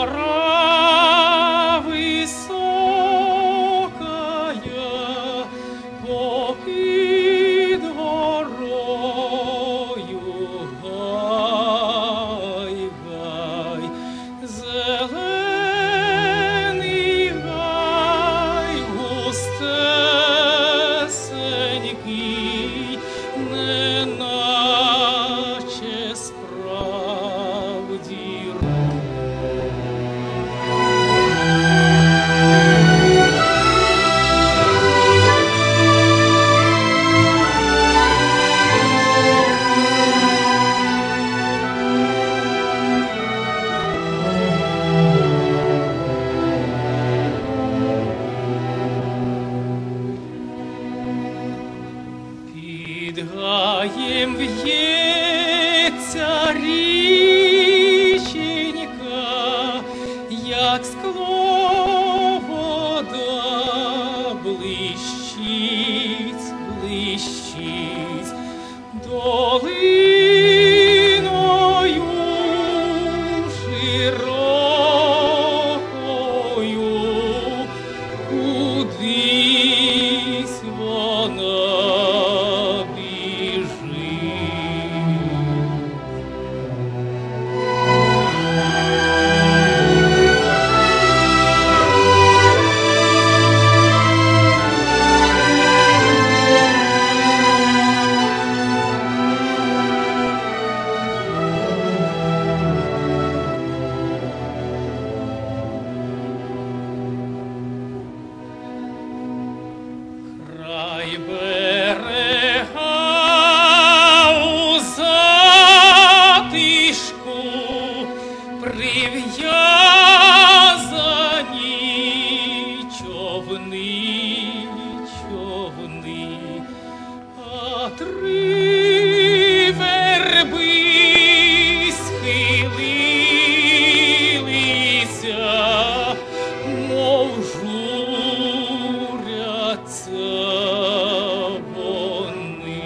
гора високая, попід горою гай, гай, зелений гай, густесенький, неначе справді. Під гаєм в'ється річенька, як скло вода блищить, блищить долиною широкою, кудись вона край берега у затишку прив'язані човни, човни, а три верби схилилися, мов журяться вони.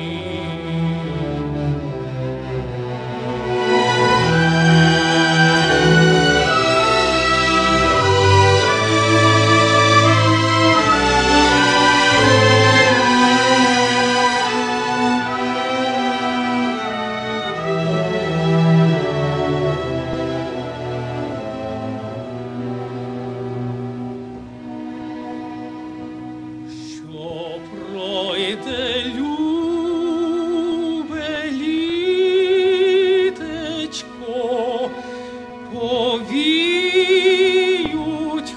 Що пройде любе літечко, повіють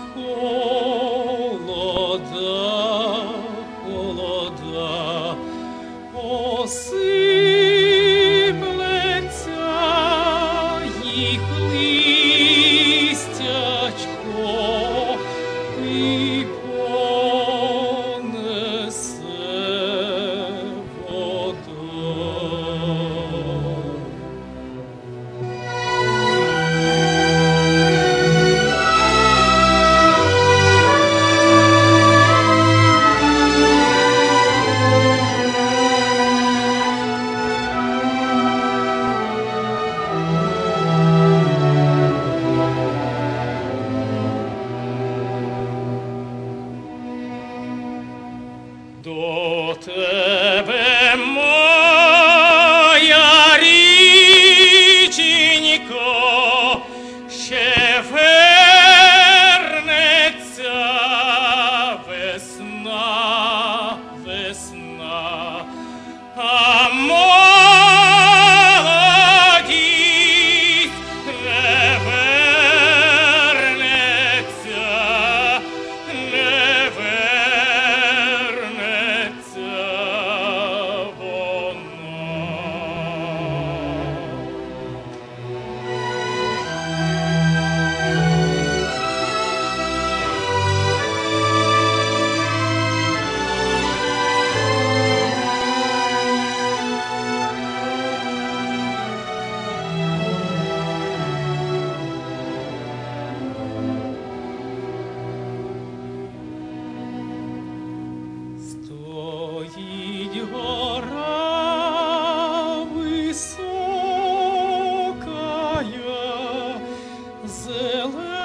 холода, холода, осиплеться їх листячко і понесе вода. До тебе, моя річенько, ще вернеться весна, весна, а молодість не вернеться, не вернеться вона. Стоїть гора високая, зелена.